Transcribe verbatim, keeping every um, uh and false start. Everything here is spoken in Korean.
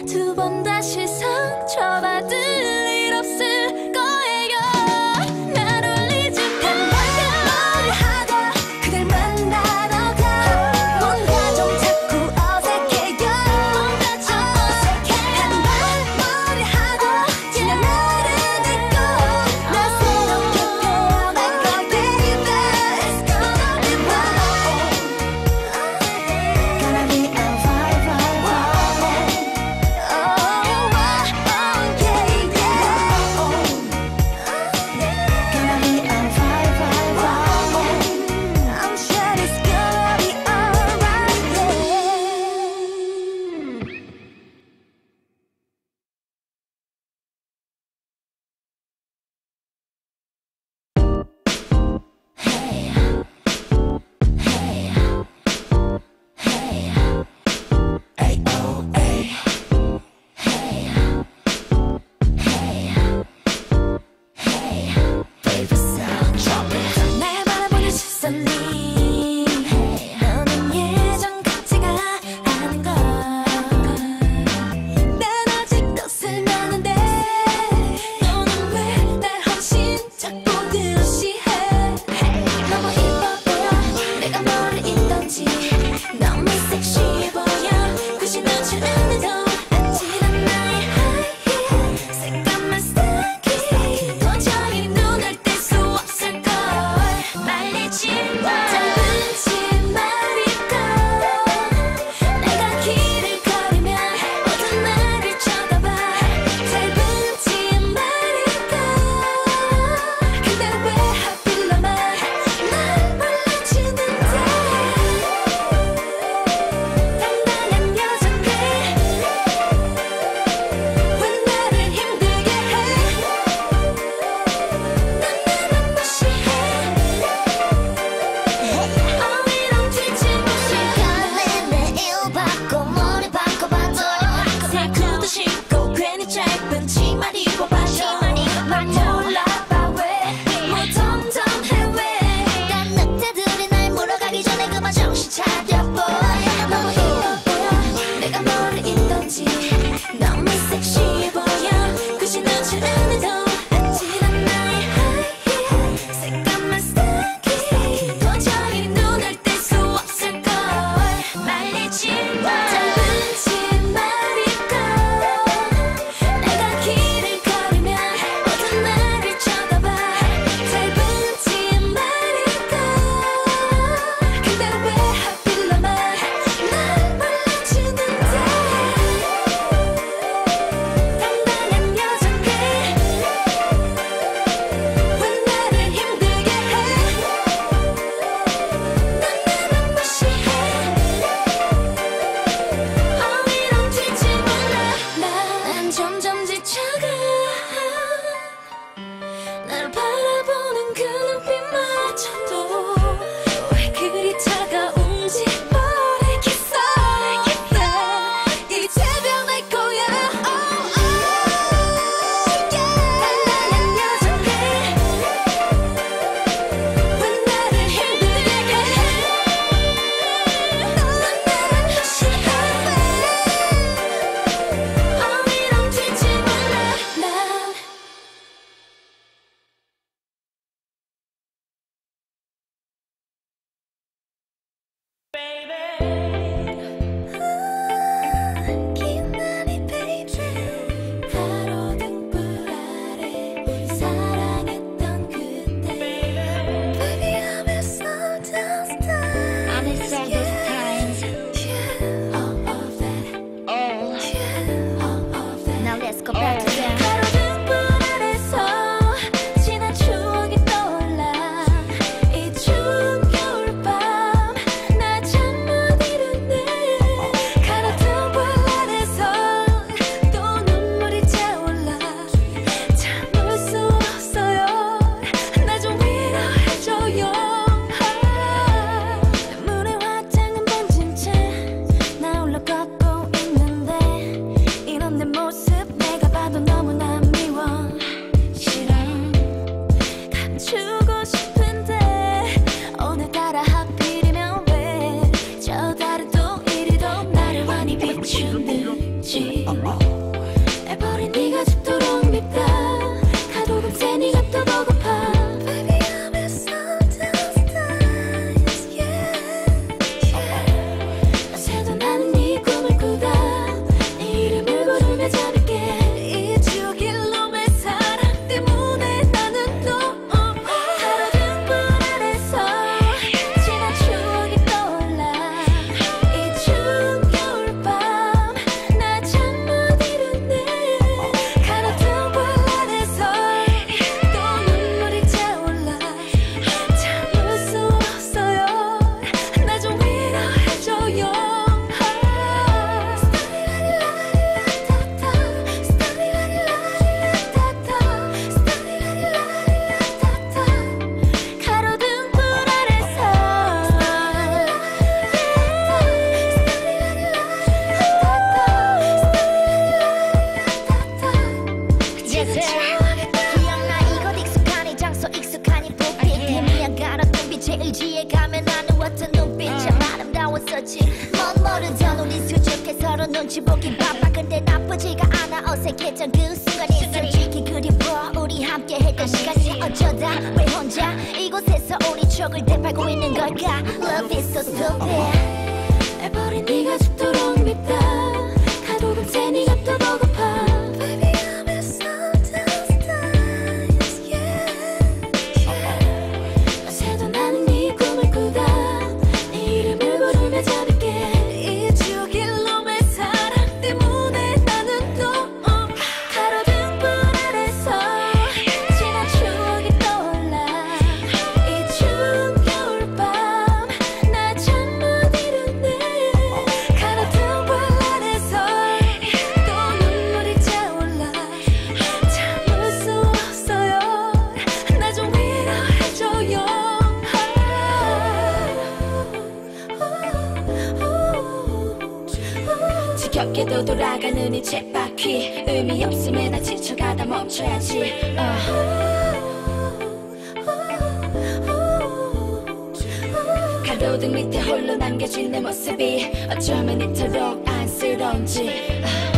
두 번 다시 상처받을 일 없을 거예요. 날 울리지 말아요. 뭘 하다 그댈 만나러 가. 뭔가 좀 자꾸 어색해요. 뭔가 좀 어색해. 한번 뭘 하다 지난 날을 잊고 나 새롭게 태어날 거야 baby. It's gonna be fine. Gonna be alright, right, right. Oh, oh, oh, yeah, yeah. Gonna be alright, right, right. I'm sure it's gonna be alright, yeah. Hey, hey, hey, hey, oh, hey, hey, hey, hey, baby sound drop it. 날 바라보는 시선이 너는 예전 같지가 않은 걸. 난 아직도 쓸만한데 너는 왜 날 훨씬 자꾸 드시해. 너무 이뻐 보여 내가 뭐를 입던지. 너무 섹시해 보여 굳이 놓지 않아도 아찔한 나의 하이힐 새까만 스타킹 도저히 눈을 뗄 수 없을걸. 말리지 마 짧은 치마리고 내가 길을 걸으면 모두 나를 쳐다봐. 짧은 치마리고 근데 왜 하필 너만 날 몰라주는데. 당당한 여잔데 서로 눈치 보기 바빠 근데 나쁘지가 않아 어색했던 그 순간이 솔직히 그리워 우리 함께 했던 시간이 어쩌다 왜 혼자 이곳에서 우리 촉을 되팔고 있는 걸까 Love is so stupid 애버린 네가 죽도록 밉다 가도 금세 네가 또 보고파 Baby I'm in sometimes times yeah 어제도 나는 네 꿈을 꾸다 네 이름을 부르며 잡을게 이쪽일 놈의 사랑 때문에 나는 또 가로등불 아래서 지난 추억이 떠올라 이 추운 겨울밤 나 잠 못 이루네 가로등불 아래서 또 눈물이 차올라 참을 수 없어요 나 좀 위로해줘요 지겹게도 돌아가는 이 쳇바퀴 의미 없음에 나 지쳐가다 멈춰야지 가로등 밑에 홀로 남겨진 내 모습이 어쩌면 이토록 안쓰러운지